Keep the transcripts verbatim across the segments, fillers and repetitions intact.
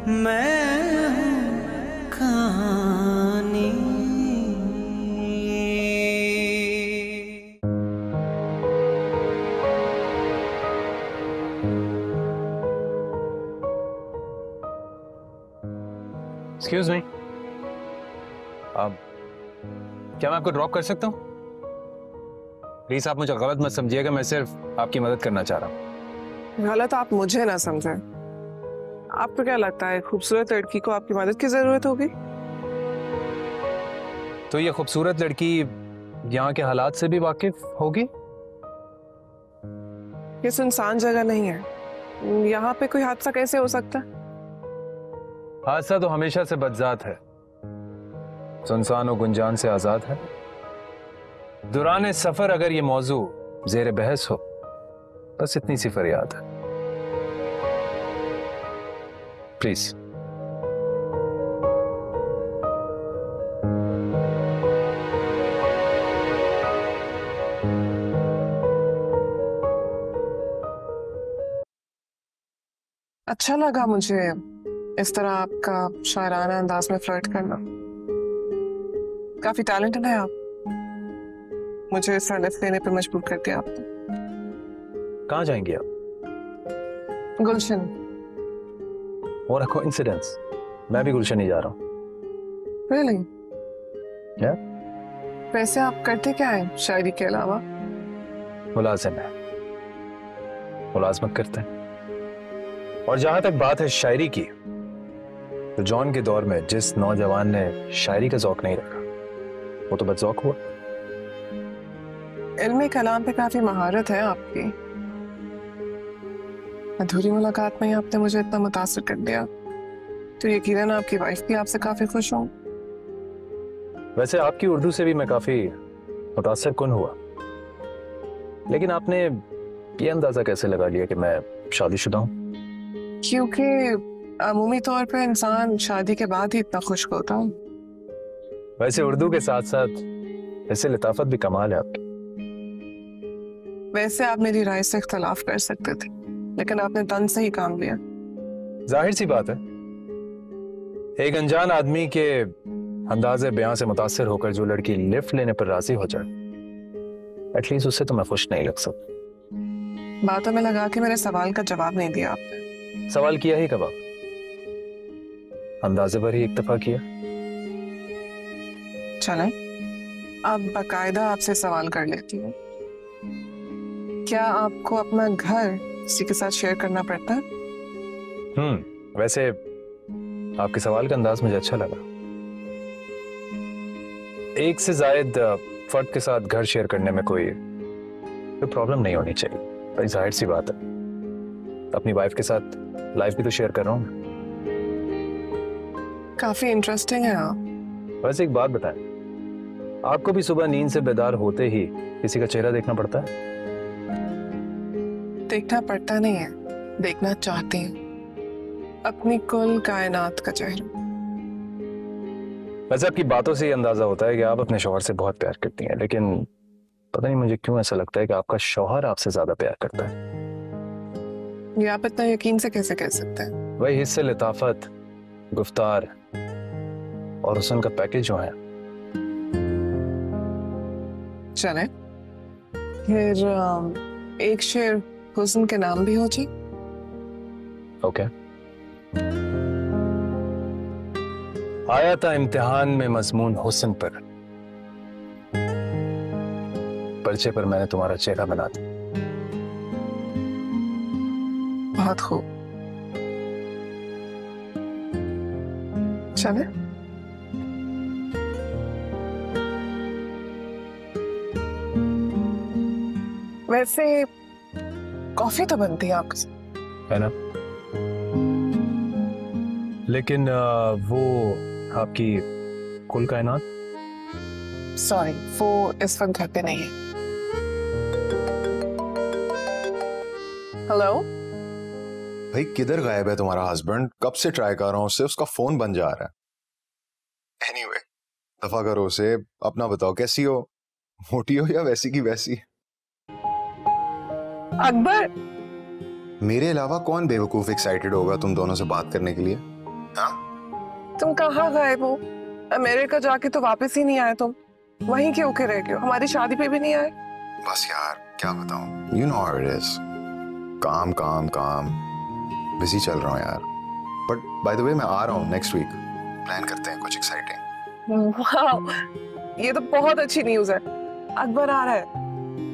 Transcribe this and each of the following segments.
मैं हूँ कहानी। एक्सक्यूज मी, अब क्या मैं आपको ड्रॉप कर सकता हूँ? प्लीज आप मुझे गलत मत समझिएगा, मैं सिर्फ आपकी मदद करना चाह रहा हूँ। गलत आप मुझे ना समझे। आपको क्या लगता है खूबसूरत लड़की को आपकी मदद की जरूरत होगी? तो ये खूबसूरत लड़की यहाँ के हालात से भी वाकिफ होगी? ये सुनसान जगह नहीं है, यहाँ पे कोई हादसा कैसे हो सकता है? हादसा तो हमेशा से बदजात है, सुनसान और गुंजान से आजाद है। दौरान सफर अगर ये मौजू जेर बहस हो, बस इतनी सी फरियाद है। प्लीज। अच्छा लगा मुझे इस तरह आपका शायराना अंदाज में फ्लर्ट करना। काफी टैलेंटेड है आप। मुझे इस तरह लिफ्ट लेने पे मजबूर कर दिया आपने। कहाँ जाएंगे आप? गुलशन। और कोइंसिडेंस, मैं भी गुलशन ही जा रहा हूँ। Really? क्या? वैसे आप करते क्या है शायरी के अलावा? मुलाजिम है, मुलाजमत करते हैं। और जहां तक बात है शायरी की, तो जॉन के दौर में जिस नौजवान ने शायरी का जौक नहीं रखा, वो तो बदजौक हुआ। इल्मे कलाम पे काफी महारत है आपकी। अधूरी मुलाकात में ही आपने मुझे इतना मुतासिर कर दिया, तो यकीनन आपकी वाइफ भी आपसे काफी खुश हों। वैसे आपकी उर्दू से भी मैं काफी मुतासिर कुन हुआ, लेकिन आपने ये अंदाजा कैसे लगा लिया कि मैं शादीशुदा हूं? क्योंकि अमूमी तौर पे इंसान शादी के बाद ही इतना खुश होता है। वैसे उर्दू के साथ साथ ऐसे लताफत भी कमाल है आपकी। वैसे आप मेरी राय से इख्तलाफ कर सकते थे, लेकिन आपने तन से ही काम लिया। जाहिर सी बात है, एक अनजान आदमी के अंदाजे बयां से मुतासिर होकर जो लड़की लिफ्ट लेने पर राजी हो जाए, एटलीस्ट उससे तो मैं खुश नहीं लग सकता। बातों में लगा के मेरे सवाल का जवाब नहीं दिया आपने। सवाल किया ही कब? अंदाजे पर ही इक्तफा किया। चलें, अब बाकायदा आपसे सवाल कर लेती हूँ। क्या आपको अपना घर किसी के साथ शेयर करना पड़ता है? हम्म वैसे आपके सवाल का अंदाज मुझे अच्छा लगा। एक से ज्यादा फर्द के साथ घर शेयर करने में कोई कोई प्रॉब्लम नहीं होनी चाहिए। भाई जाहिर सी बात है, अपनी वाइफ के साथ लाइफ भी तो शेयर कर रहा हूँ। काफी इंटरेस्टिंग है आप। वैसे एक बात बताएं, आपको भी सुबह नींद से बेदार होते ही किसी का चेहरा देखना पड़ता है? देखना पड़ता नहीं है, देखना चाहती हूँ अपनी कुल कायनात का चेहरा। वैसे आपकी बातों से ये अंदाजा होता है कि आप अपने शौहर से बहुत प्यार करती हैं, लेकिन पता नहीं मुझे क्यों ऐसा लगता है कि आपका शौहर आपसे ज्यादा प्यार करता है। ये आप इतना यकीन से कैसे कह सकते हैं? वही हिस्से, लताफत, गुफ्तार और हुस्न का पैकेज जो है। चले फिर एक शेर हुस्न के नाम भी हो जी। ओके। आया था इम्तिहान में मजमून हुस्न पर, पर्चे पर मैंने तुम्हारा चेहरा बना दिया। बहुत खूब। चले वैसे कॉफी तो बनती है आपके साथ, है ना? लेकिन आ, वो आपकी कुल कायनात? सॉरी, वो इस वक्त घर पे नहीं है। हेलो भाई, किधर गायब है तुम्हारा हस्बैंड? कब से ट्राई कर रहा हूँ उससे, उसका फोन बंद जा रहा है। एनीवे, दफा करो उसे। अपना बताओ, कैसी हो? मोटी हो या वैसी की वैसी? अकबर, मेरे अलावा कौन बेवकूफ एक्साइटेड होगा तुम दोनों से बात करने के लिए? हाँ? तुम कहाँ गए वो? अमेरिका जाके तो वापस ही नहीं आए तुम। वहीं के होके रह गए हो, हमारी शादी पे भी नहीं आए। बस यार क्या बताऊं, you know how it is, काम काम काम, बिजी चल रहा हूँ यार। बट बाय द वे मैं आ रहा हूँ नेक्स्ट वीक, प्लान करते हैं कुछ एक्साइटिंग। वाह, ये तो बहुत अच्छी न्यूज है। अकबर आ रहा है।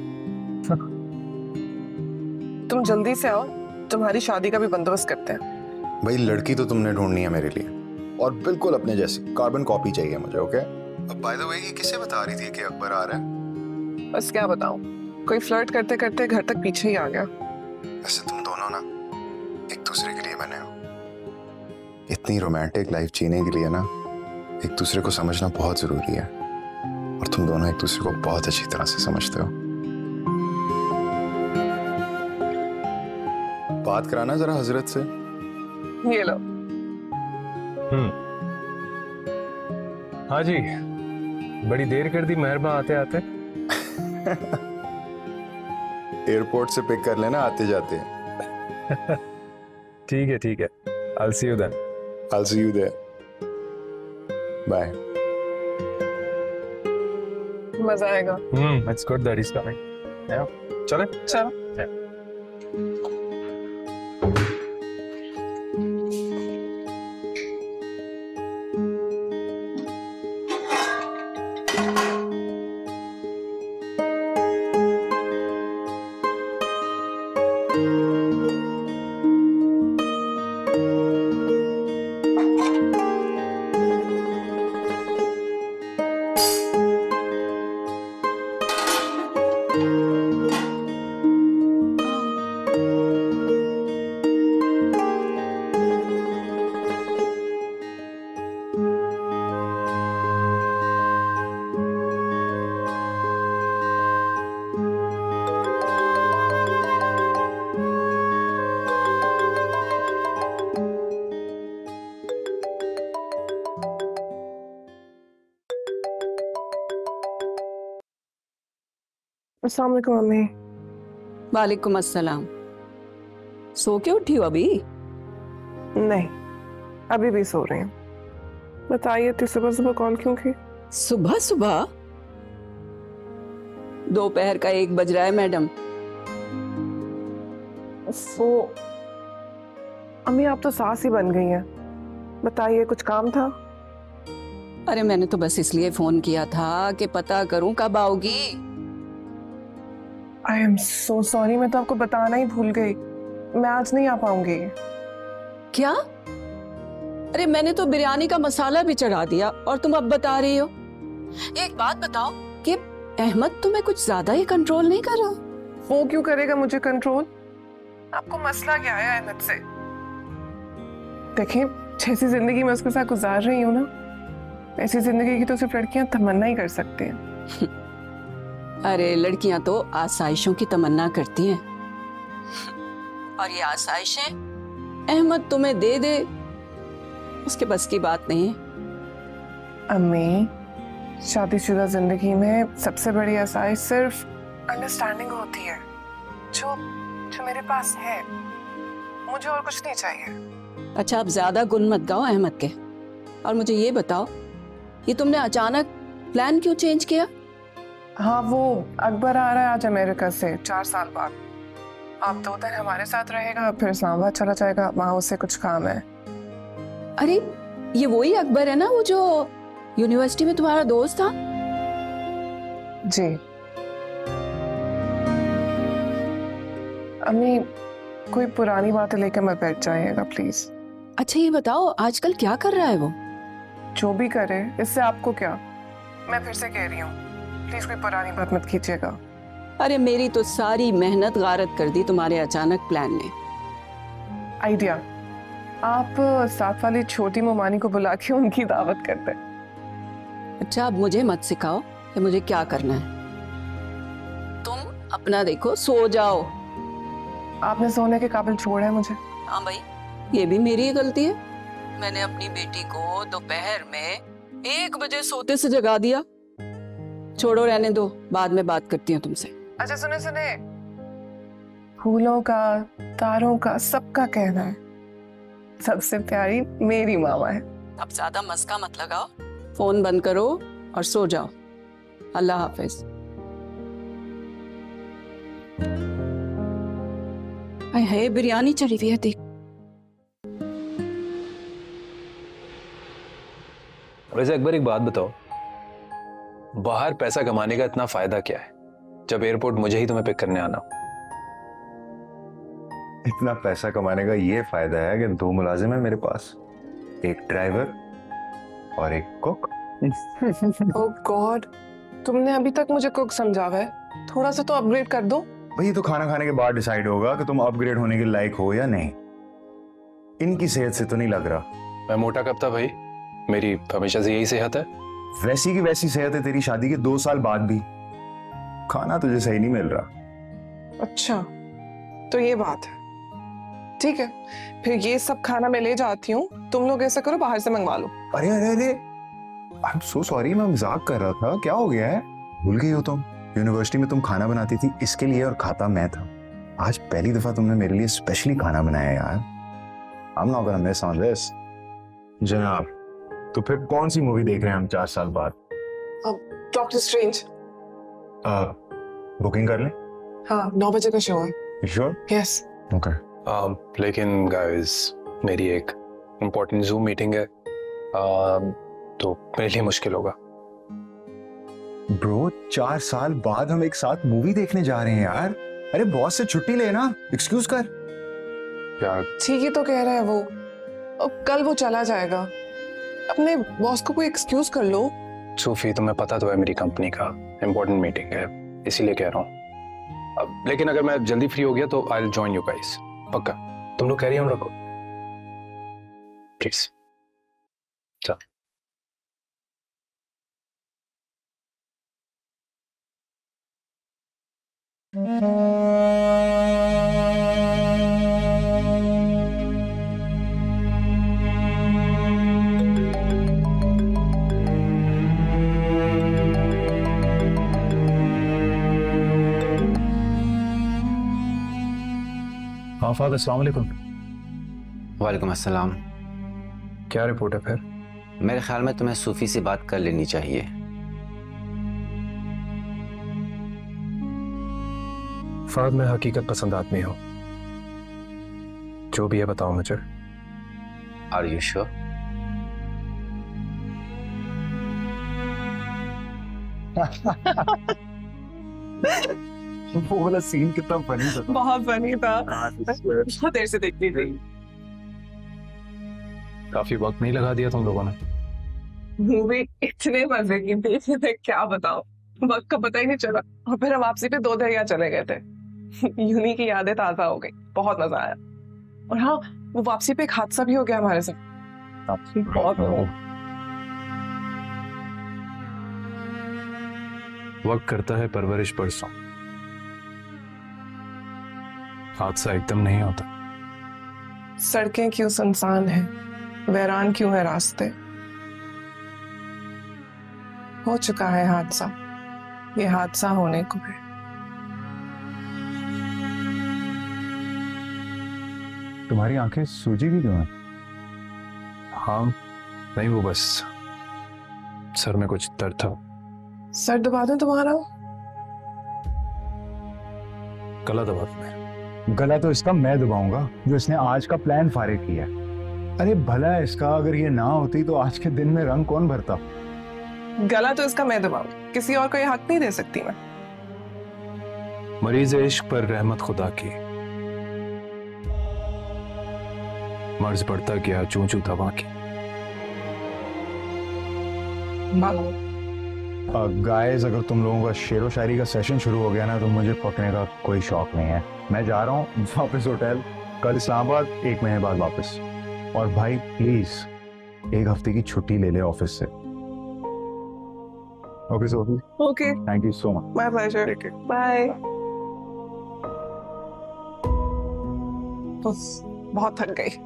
तुम जल्दी से आओ, तुम्हारी शादी का भी बंदोबस्त करते हैं। भाई लड़की तो तुमने ढूंढनी है मेरे लिए, और बिल्कुल अपने जैसी कार्बन कॉपी चाहिए मुझे, ओके? अब बाय द वे ये किसे बता रही थी कि अकबर आ रहा है? बस क्या बताऊं, कोई फ्लर्ट करते करते घर तक पीछे ही आ गया। वैसे तुम दोनों ना एक दूसरे के लिए बने हो। इतनी रोमांटिक लाइफ जीने के लिए ना एक दूसरे को समझना बहुत जरूरी है, और तुम दोनों एक दूसरे को बहुत अच्छी तरह से समझते हो। बात कराना जरा हजरत से। ये लो। हम्म हाँ जी, बड़ी देर कर दी मेहरबा आते आते। एयरपोर्ट से पिक कर लेना आते जाते। ठीक है ठीक है, I'll see you then. I'll see you there. Bye. मजा आएगा। हम्म it's good that he's coming. Yeah. चले चलो। Yeah. अस्सलाम वालेकुम मम्मी। वालेकुम अस्सलाम। सो के उठी हो अभी? नहीं, अभी भी सो रही हूँ। बताइए इतनी सुबह सुबह कॉल क्यों की? सुबह सुबह? दोपहर का एक बज रहा है मैडम। सो अम्मी आप तो सास ही बन गई हैं। बताइए कुछ काम था? अरे मैंने तो बस इसलिए फोन किया था कि पता करूं कब आओगी। आई एम सो सॉरी, मैं तो आपको बताना ही भूल गई। मैं आज नहीं आ पाऊंगी। क्या? अरे मैंने तो बिरयानी का मसाला भी चढ़ा दिया और तुम अब बता रही हो। एक बात बताओ कि अहमद तुम्हें कुछ ज्यादा ही कंट्रोल नहीं कर रहा? वो क्यों करेगा मुझे कंट्रोल? आपको मसला क्या है अहमद से? देखिए, जैसी जिंदगी मैं उसके साथ गुजार रही हूँ ना, ऐसी जिंदगी की तो सिर्फ लड़कियां तमन्ना ही कर सकती हैं। अरे लड़कियां तो आसाइशों की तमन्ना करती हैं, और ये आसाइशें अहमद तुम्हें दे दे उसके बस की बात नहीं है। अम्मी, शादीशुदा जिंदगी में सबसे बड़ी आसाइश सिर्फ अंडरस्टैंडिंग होती है, जो जो मेरे पास है। मुझे और कुछ नहीं चाहिए। अच्छा, अब ज्यादा गुन मत गाओ अहमद के, और मुझे ये बताओ, ये तुमने अचानक प्लान क्यों चेंज किया? हाँ, वो अकबर आ रहा है आज अमेरिका से चार साल बाद। आप दो दिन हमारे साथ रहेगा, फिर इस्लामाबाद चला जाएगा, वहां उससे कुछ काम है। अरे ये वही अकबर है ना, वो जो यूनिवर्सिटी में तुम्हारा दोस्त था? जी। अम्मी, कोई पुरानी बातें लेकर मत बैठ जाइएगा प्लीज। अच्छा ये बताओ, आजकल क्या कर रहा है वो? जो भी करे, इससे आपको क्या? मैं फिर से कह रही हूँ, प्लीज कोई पुरानी बात मत कीजिएगा। अरे मेरी तो सारी मेहनत गारत कर दी तुम्हारे अचानक प्लान ने। आइडिया, आप साथ वाली छोटी मुमानी को बुला के उनकी दावत करते। अच्छा, अब मुझे मत सिखाओ कि मुझे क्या करना है। तुम अपना देखो, सो जाओ। आपने सोने के काबिल छोड़ा है मुझे। हाँ भाई, ये भी मेरी ही गलती है। मैंने अपनी बेटी को दोपहर में एक बजे सोते से जगा दिया। छोड़ो, रहने दो, बाद में बात करती हूँ तुमसे। अच्छा सुने सुने, फूलों का, तारों का, सबका कहना है सबसे प्यारी मेरी मामा है। अब ज्यादा मस्का मत लगाओ, फोन बंद करो और सो जाओ। अल्लाह हाफिज। है बिरयानी चढ़ी हुई है, देख। वैसे अकबर एक बात बताओ, बाहर पैसा कमाने का इतना फायदा क्या है जब एयरपोर्ट मुझे ही तुम्हें पिक करने आना? इतना पैसा कमाने का ये फायदा है कि दो मुलाजिम है मेरे पास, एक ड्राइवर और एक कुक। ओह गॉड, तुमने अभी तक मुझे कुक समझा है, थोड़ा सा तो अपग्रेड कर दो। भाई तो खाना खाने के बाद डिसाइड होगा कि तुम अपग्रेड होने के लायक हो या नहीं। इनकी सेहत से तो नहीं लग रहा। मैं मोटा कब था भाई? मेरी हमेशा से यही सेहत है। वैसी की वैसी सेहत है तेरी शादी के दो साल बाद भी। खाना तुझे सही नहीं मिल रहा। अच्छा, तो ये बात है। ठीक है, फिर ये सब खाना मैं ले जाती हूँ, तुम लोग ऐसा करो बाहर से मंगवा लो। अरे अरे अरे आई एम सो सॉरी, मैं मजाक कर रहा था। क्या हो गया है? भूल गई हो तुम? यूनिवर्सिटी में तुम खाना बनाती थी इसके लिए और खाता मैं था। आज पहली दफा तुमने मेरे लिए स्पेशली खाना बनाया यार। I'm not gonna miss on this। जनाब, तो फिर कौन सी मूवी देख रहे हैं हम चार साल बाद? Doctor strange. बुकिंग कर लें? हाँ, नौ बजे का शो है। श्योर? यस। ओके। लेकिन गाइस, मेरी एक इम्पोर्टेंट जूम मीटिंग है, uh, तो मेरे लिए मुश्किल होगा। ब्रो, चार साल बाद हम एक साथ मूवी देखने जा रहे हैं यार। अरे बॉस से छुट्टी लेना, एक्सक्यूज कर। यार ठीक ही तो कह रहा है वो, अब कल वो चला जाएगा। अपने बॉस को कोई एक्सक्यूज कर लो। सूफी, तुम्हें पता तो है मेरी कंपनी का इम्पोर्टेंट मीटिंग है, इसीलिए कह रहा हूँ। अब लेकिन अगर मैं जल्दी फ्री हो गया तो I will join you guys. पक्का? तुम लोग कैरी ऑन रखो प्लीज। चल। हाँ फादर, अस्सलाम वालेकुम। वालेकुम अस्सलाम। क्या रिपोर्ट है फिर? मेरे ख्याल में तुम्हें सूफी से बात कर लेनी चाहिए। फाद, मैं हकीकत पसंद आदमी हूँ, जो भी है बताओ मुझे। Are you sure? वो वाला सीन कितना फनी था। बहुत फनी था, बहुत देर से देखती थी। काफी वक्त नहीं लगा दिया तुम लोगों ने। मूवी इतने मजे की थी, मैं क्या बताऊं, वक्त का पता ही नहीं चला। और फिर हम वापसी पे दो दरिया चले गए थे। यूनी की यादें ताजा हो गई, बहुत मजा आया। और हाँ, वो वापसी पे एक हादसा भी हो गया हमारे साथ। बहुत वक्त करता है परवरिश परसों, हादसा एकदम नहीं होता। सड़कें क्यों सुनसान हैं, वीरान क्यों है रास्ते। हो चुका है हादसा, ये हादसा होने को है। तुम्हारी आंखें सूजी भी क्यों हैं? हाँ नहीं, वो बस सर में कुछ दर्द था। सर दबा दूं तुम्हारा? गला दबा दो मेरा। गला तो इसका मैं दबाऊंगा, जो इसने आज का प्लान फारिग किया। अरे भला इसका अगर ये ना होती तो आज के दिन में रंग कौन भरता? गला तो इसका मैं दबाऊं, किसी और को ये हक नहीं दे सकती मैं। मरीज इश्क पर रहमत खुदा की, मर्ज बढ़ता गया चूं चूं दवा की। गाइस, अगर तुम लोगों का शेरो शायरी का सेशन शुरू हो गया ना तो मुझे पकने का कोई शौक नहीं है। मैं जा रहा हूँ वापस होटल, कल इस्लामाबाद, एक महीने बाद वापस। और भाई प्लीज एक हफ्ते की छुट्टी ले ले ऑफिस से। Okay Sophie? Okay, thank you so much. My pleasure. Bye. बस बहुत थक गई।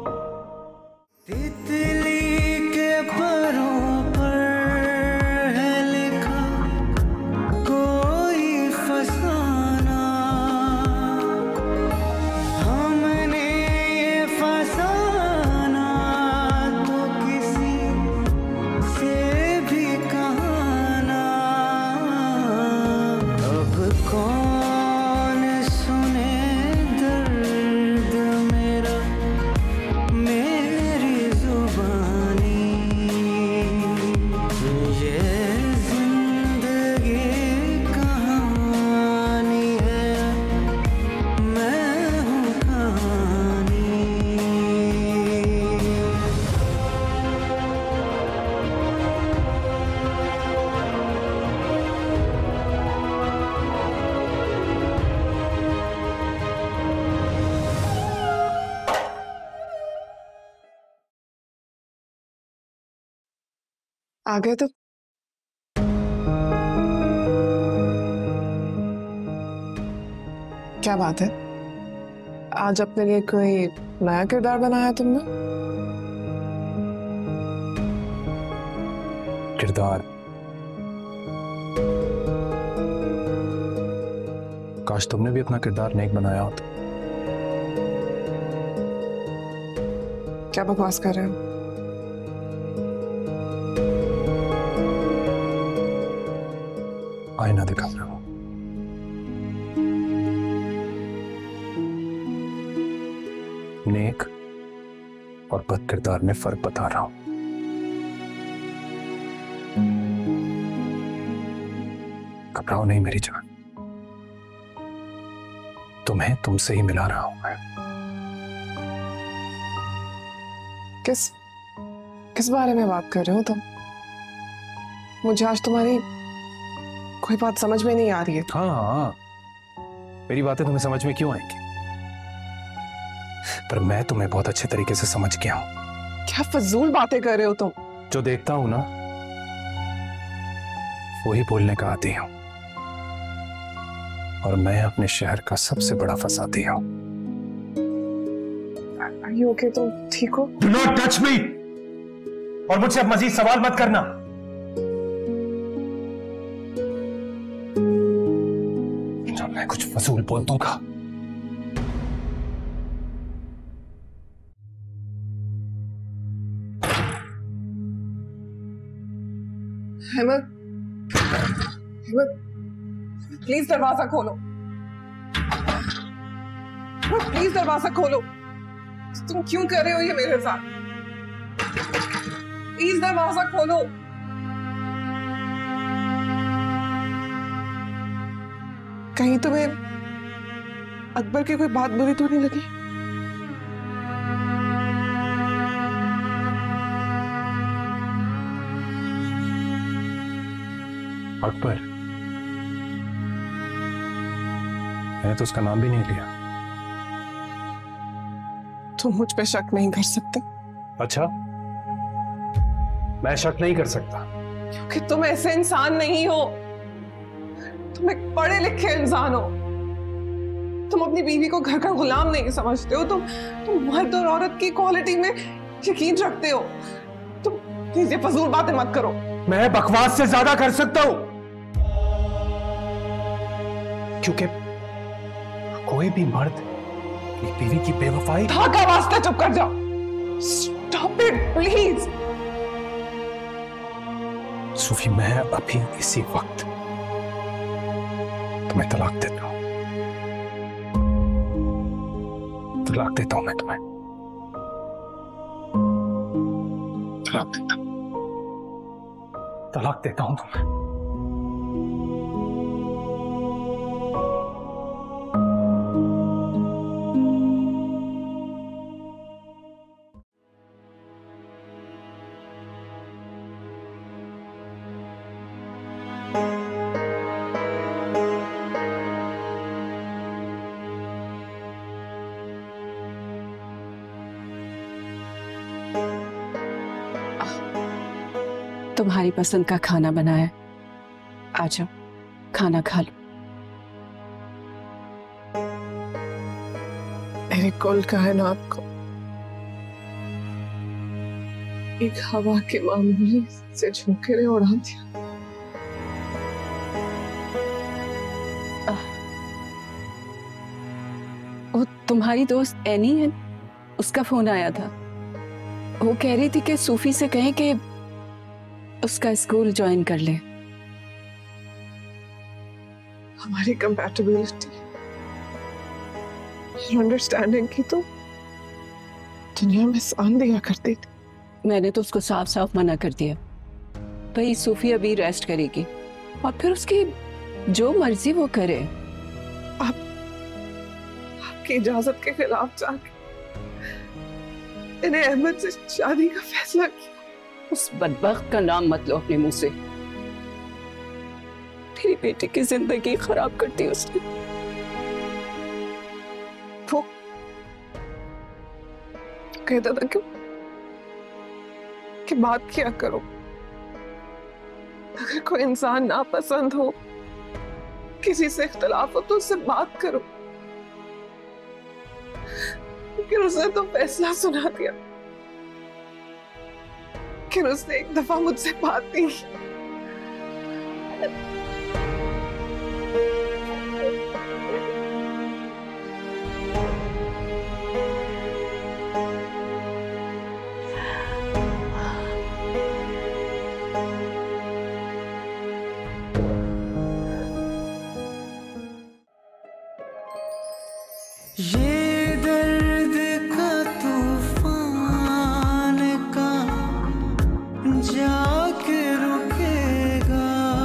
तितली के परों पर है आ गए तो क्या बात है? आज अपने लिए कोई नया किरदार बनाया तुमने? किरदार? काश तुमने भी अपना किरदार नेक बनाया होता। क्या बकवास कर रहे हो? आईना दिखा रहा हूं। नेक और बद किरदार में फर्क बता रहा हूं। घबराओ नहीं मेरी जान, तुम्हें तुमसे ही मिला रहा हूं मैं। किस किस बारे में बात कर रहे हो तुम? मुझे आज तुम्हारी कोई बात समझ में नहीं आ रही है। हाँ हाँ, मेरी बातें तुम्हें समझ में क्यों आएंगी? पर मैं तुम्हें बहुत अच्छे तरीके से समझ गया हूं। क्या फजूल बातें कर रहे हो तुम? जो देखता हूं ना वही बोलने का आदी हूं, और मैं अपने शहर का सबसे बड़ा फसादी हूं। ओके, तुम ठीक हो? Do not touch me! और मुझसे अब मजीद सवाल मत करना। जब मैं कुछ फजूल बोल दूंगा हेमंत, हेमंत, प्लीज दरवाजा खोलो। प्लीज दरवाजा खोलो। तुम क्यों कर रहे हो ये मेरे साथ? प्लीज दरवाजा खोलो। कहीं तुम्हें अकबर की कोई बात बुरी तो नहीं लगी? अकबर? मैंने तो उसका नाम भी नहीं लिया। तुम मुझ पे शक नहीं कर सकते? अच्छा, मैं शक नहीं कर सकता क्योंकि तुम ऐसे इंसान नहीं हो। तुम एक पढ़े लिखे इंसान हो। तुम अपनी बीवी को घर का गुलाम नहीं समझते हो। तुम तुम मर्द और औरत की क्वालिटी में यकीन रखते हो। तुम प्लीज ये फजूल बातें मत करो। मैं बकवास से ज्यादा कर सकता हूं, क्योंकि कोई भी मर्द अपनी बीवी की बेवफाई। धागा वास्ते चुप कर जाओ। Stop it please. सूफी, मैं अभी इसी वक्त तुम्हें तलाक देता हूं। तलाक देता हूं मैं तुम्हें। तलाक देता हूं तलाक देता हूं तुम्हें। तुम्हारी पसंद का खाना बनाया, आ जाओ खाना खा लो। मेरे कुल कायनात को एक हवा के मामूली से झोंके ने उड़ा दिया। वो तुम्हारी दोस्त एनी है, उसका फोन आया था। वो कह रही थी कि सूफी से कहें कि उसका स्कूल ज्वाइन कर ले। हमारी कंपैटिबिलिटी, अंडरस्टैंडिंग की तो दुनिया में शान दिया करती थी। मैंने तो उसको साफ साफ मना कर दिया, भाई सूफी अभी रेस्ट करेगी और फिर उसकी जो मर्जी वो करे। आप आपकी इजाजत के खिलाफ जाके इन्हें अहमद से शादी का फैसला किया। उस बदबख्त का नाम मत लो अपने मुंह से। मेरी बेटी की जिंदगी खराब कर दी उसने। वो कहता था क्यों कि बात किया करो, अगर कोई इंसान नापसंद हो, किसी से इख्तलाफ हो, तो उससे बात करो। लेकिन उसने तो फैसला सुना दिया। लेकिन उसने एक दफा मुझसे बात नहीं की। ये दर्द का तूफान का जाके रुकेगा,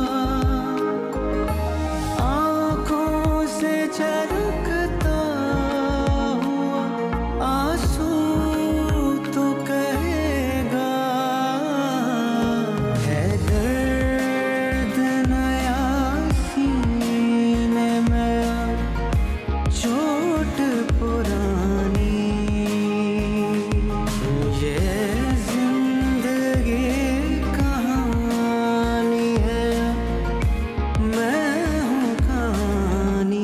आंखों से झलकता हुआ आंसू तो कहेगा। है दर्द नया सीने में, चोट पुरानी, ये जिंदगी कहानी है, मैं हूँ कहानी।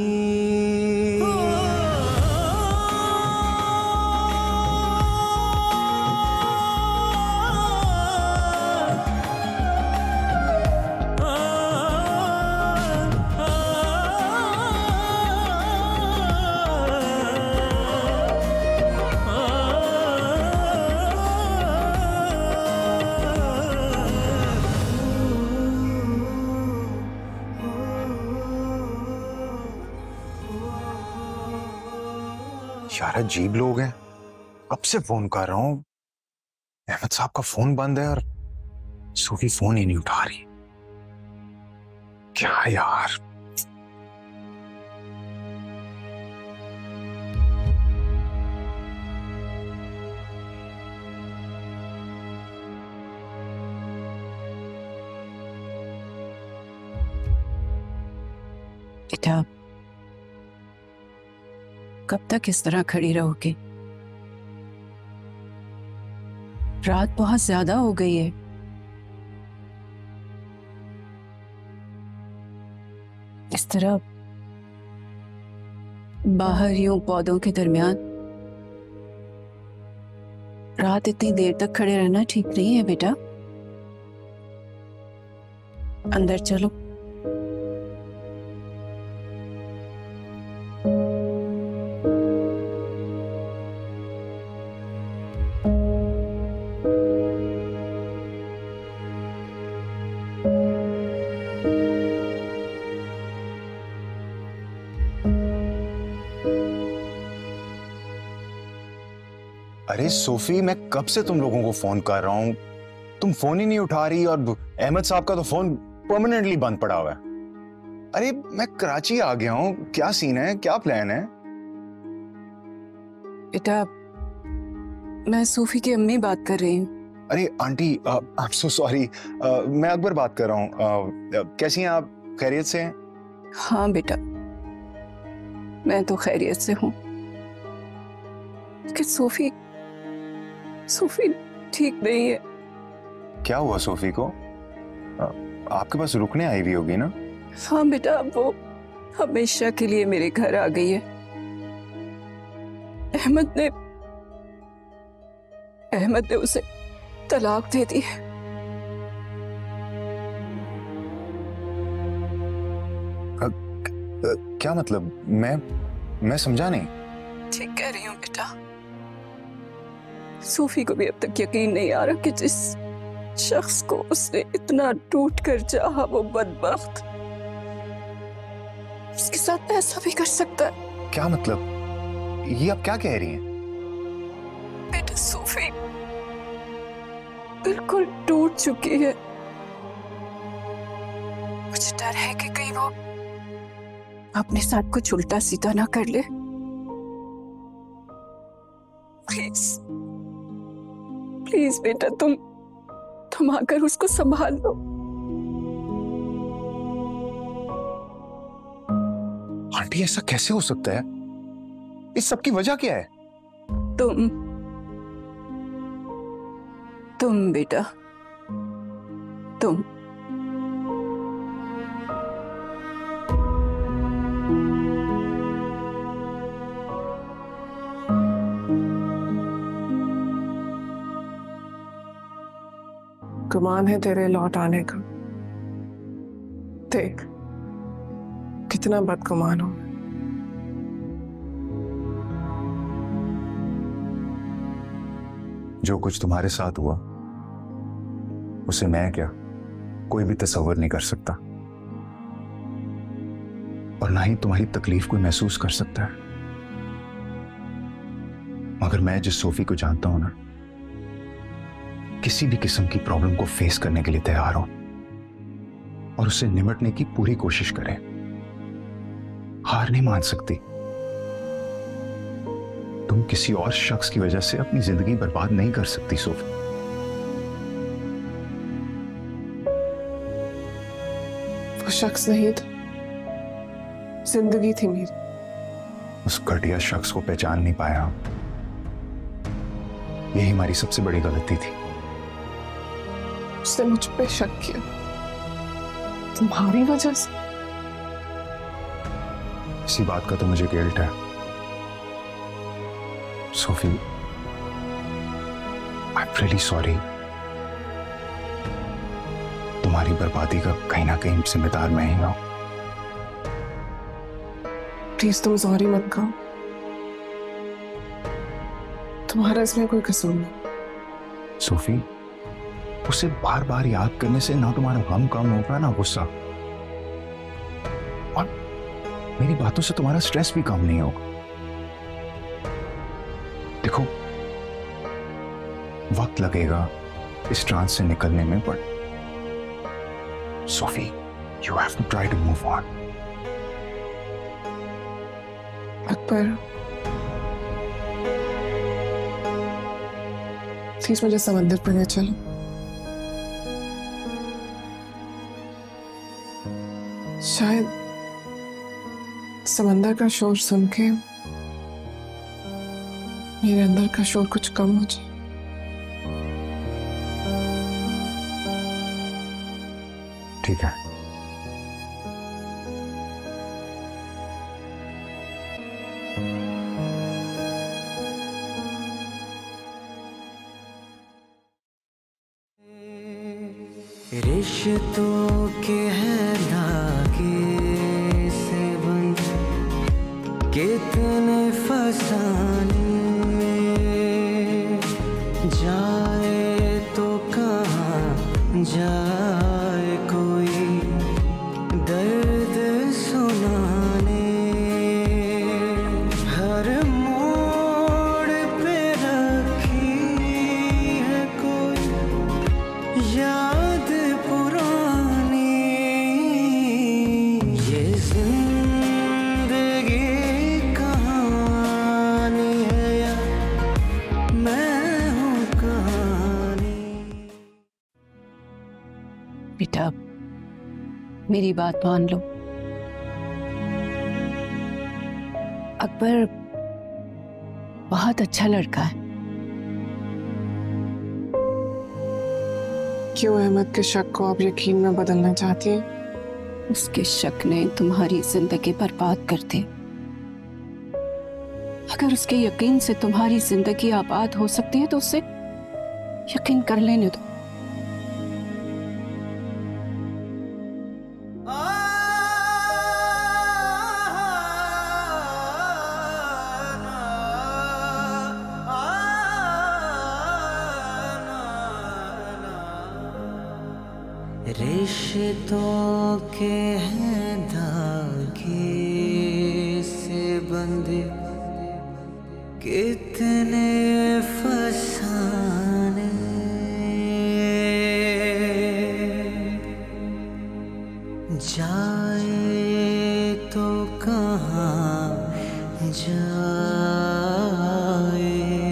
यार अजीब लोग हैं। कब से फोन कर रहा हूँ, अहमद साहब का फोन बंद है और सूफी फोन ही नहीं उठा रही। क्या यार। बेटा, कब तक इस तरह खड़ी रहोगी? रात बहुत ज्यादा हो गई है। इस तरह बाहर यूं पौधों के दरमियान रात इतनी देर तक खड़े रहना ठीक नहीं है बेटा। अंदर चलो। अरे सोफी, मैं कब से तुम लोगों को फोन कर रहा हूं, तुम फोन ही नहीं उठा रही। और अहमद साहब का तो फोन परमानेंटली बंद पड़ा हुआ है। अरे मैं कराची आ गया हूं, क्या सीन है, क्या प्लान है? बेटा, मैं सूफी की अम्मी बात कर रही हूँ। अरे aunty, I am so sorry, मैं अकबर बात कर रहा हूँ। कैसी हैं आप, खैरियत से हैं? हाँ बेटा, मैं तो खैरियत से हूँ। लेकिन सूफी सूफी ठीक नहीं है। क्या हुआ सोफी को? आ, आपके पास रुकने आई हुई होगी ना? हाँ बेटा, वो हमेशा के लिए मेरे घर आ गई है। अहमद ने अहमद ने उसे तलाक दे दी है। आ, आ, क्या मतलब? मैं मैं समझा नहीं। ठीक कह रही हूँ बेटा। सूफी को भी अब तक यकीन नहीं आ रहा कि जिस शख्स को उसने इतना टूट कर चाहा, वो बदबख्त उसके साथ ऐसा भी कर सकता है। क्या मतलब? ये आप क्या कह रही हैं? बेटा, सूफी बिल्कुल टूट चुकी है। मुझे डर है कि कहीं वो अपने साथ कुछ उल्टा सीधा ना कर ले। प्लीज प्लीज बेटा, तुम तुम आकर उसको संभाल लो। आंटी, ऐसा कैसे हो सकता है? इस सब की वजह क्या है? तुम तुम बेटा तुम गुमान है तेरे लौट आने का। देख कितना बदगुमान हूं। जो कुछ तुम्हारे साथ हुआ उसे मैं क्या कोई भी तस्वर नहीं कर सकता, और ना ही तुम्हारी तकलीफ कोई महसूस कर सकता है। मगर मैं जिस सोफी को जानता हूं ना, किसी भी किस्म की प्रॉब्लम को फेस करने के लिए तैयार हो और उससे निपटने की पूरी कोशिश करे, हार नहीं मान सकती। तुम किसी और शख्स की वजह से अपनी जिंदगी बर्बाद नहीं कर सकती सोफी। वो शख्स नहीं था, जिंदगी थी मेरी। उस घटिया शख्स को पहचान नहीं पाया, यही हमारी सबसे बड़ी गलती थी। उसने मुझ पे शक किया तुम्हारी वजह से। इसी बात का तो मुझे गिल्ट है Sophie. I am really sorry. तुम्हारी बर्बादी का कहीं ना कहीं जिम्मेदार मैं ही हूं। प्लीज तुम सॉरी मत कहो, तुम्हारा इसमें कोई कसूर नहीं। सोफी, उसे बार बार याद करने से ना तुम्हारा गम कम होगा ना गुस्सा, और मेरी बातों से तुम्हारा स्ट्रेस भी कम नहीं होगा। देखो, वक्त लगेगा इस ट्रांस से निकलने में, but Sophie, you have to try to move on. Akbar, please मुझे समंदर पर ले चलो। शायद समंदर का शोर सुन के मेरे अंदर का शोर कुछ कम हो जाए। ठीक है। रिश्तों के है धागे से बंध कितने फसाने, जाए तो कहाँ जाए कोई दर्द सुनाने। हर मोड़ पे रखी है कोई याद पुरानी। ये जिंदगी कहानी है या मैं हूँ कहानी। बेटा, मेरी बात मान लो। अकबर बहुत अच्छा लड़का है। क्यों अहमद के शक को आप यकीन में बदलना चाहती है? उसके शक ने तुम्हारी जिंदगी बर्बाद कर दी। अगर उसके यकीन से तुम्हारी जिंदगी आबाद हो सकती है तो उससे यकीन कर लेने दो। रिश्तों के हैं धागे से बंधे कितने फसाने। जाए तो कहाँ जाए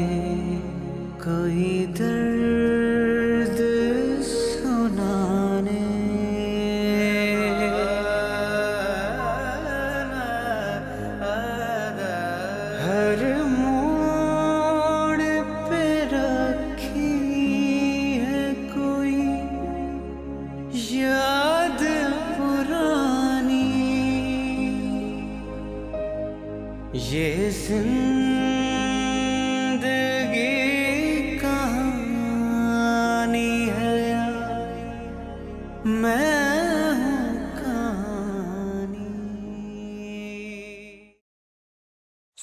कोई दर्द सुनाने। हर मोड़ पे रखी है कोई याद पुरानी। ये जिंदगी कहानी है या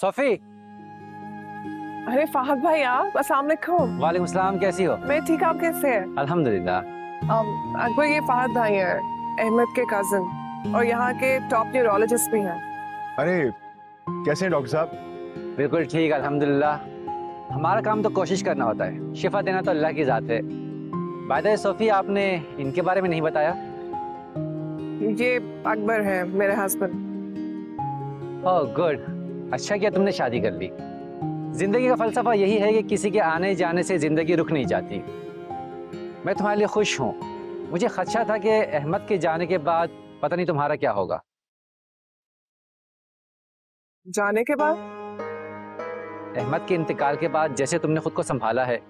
सोफी। अरे फहद भाई आप, अस्सलाम वालेकुम। वालेकुम सलाम, कैसी हो? मैं ठीक, आप कैसे हैं? अल्हम्दुलिल्लाह। um, अकबर ये फहद भाई है, अहमद के कजन और यहाँ के टॉप न्यूरोलॉजिस्ट भी हैं। अरे कैसे हैं डॉक्टर साहब? बिल्कुल ठीक, अल्हम्दुलिल्लाह। हमारा काम तो कोशिश करना होता है, शिफा देना तो अल्लाह की जात है। बाय द वे सोफी, आपने इनके बारे में नहीं बताया? ये अकबर है, मेरे हस्बैंड। ओह गुड, अच्छा किया तुमने शादी कर ली। जिंदगी का फलसफा यही है कि किसी के आने जाने से जिंदगी रुक नहीं जाती। मैं तुम्हारे लिए खुश हूँ। मुझे खदशा था कि अहमद के जाने के बाद पता नहीं तुम्हारा क्या होगा। जाने के बाद? अहमद के इंतकाल के बाद जैसे तुमने खुद को संभाला है।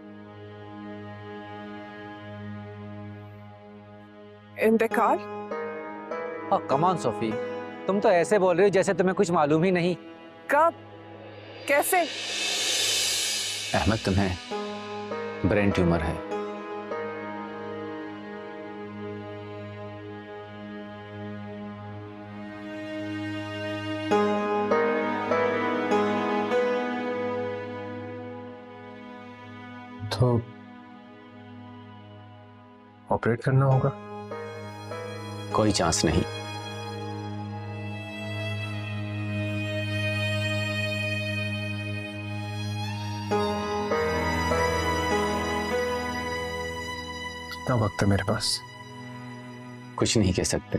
इंतकाल? ओह कम ऑन सोफी, तुम तो ऐसे बोल रही हो जैसे तुम्हें कुछ मालूम ही नहीं। कब? कैसे? अहमद, तुम्हें ब्रेन ट्यूमर है। तो ऑपरेट करना होगा? कोई चांस नहीं। कितना वक्त है मेरे पास? कुछ नहीं कह सकते।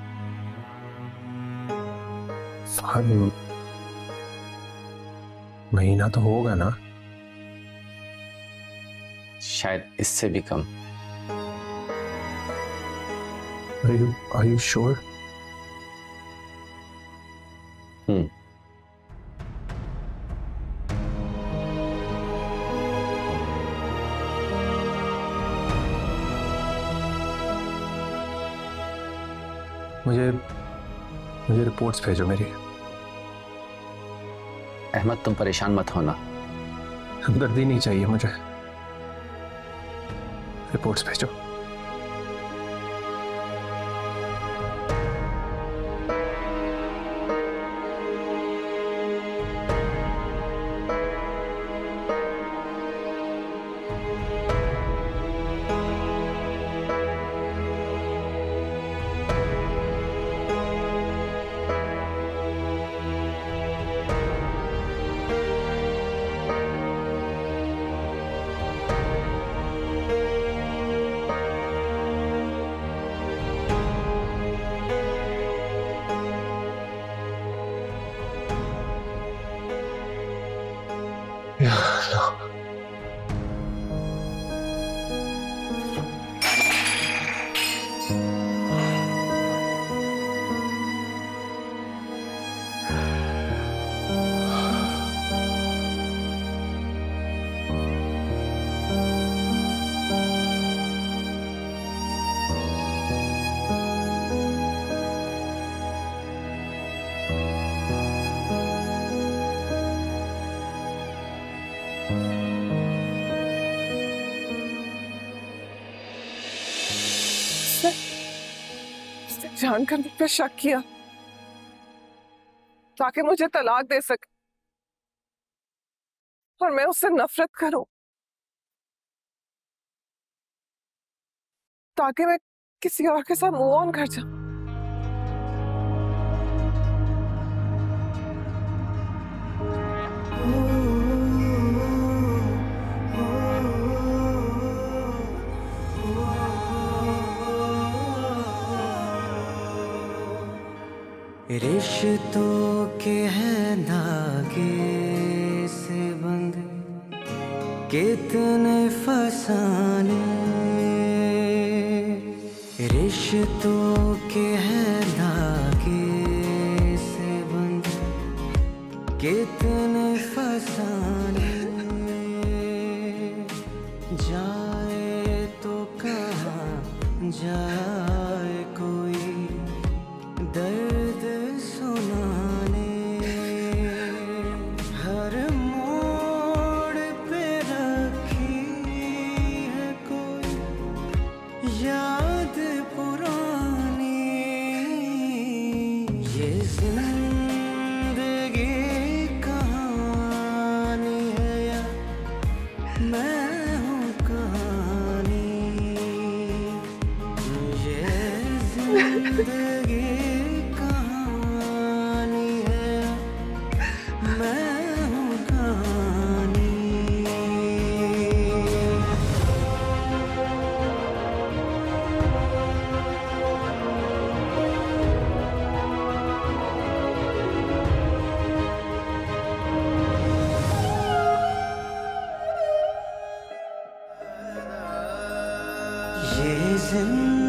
महीना तो होगा ना? शायद इससे भी कम। Are you, are you sure? हम्म। मुझे मुझे रिपोर्ट्स भेजो मेरी। अहमद, तुम परेशान मत होना। हमदर्दी नहीं चाहिए मुझे, रिपोर्ट्स भेजो। जानकर मुझ पे शक किया ताकि मुझे तलाक दे सके और मैं उससे नफरत करूं ताकि मैं किसी और के साथ मूव ऑन कर जाऊं। रिश्तों के हैं धागे से बंद कितने फसाने, रिश्तों के हैं धागे से बंद कितने फसाने, जाए तो कहाँ जाए कोई दर्द सुनाने, हर मोड़ पे रखी है कोई याद पुरानी, ये जिंदगी का जिंदगी कहानी है, मैं हूँ कहानी। ये जिंदगी